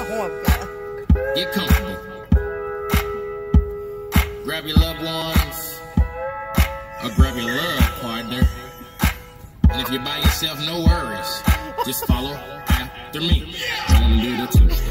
Oh, God. Get comfortable. Grab your loved ones, or grab your love partner. And if you're by yourself, no worries. Just follow after me. Wanna do the two.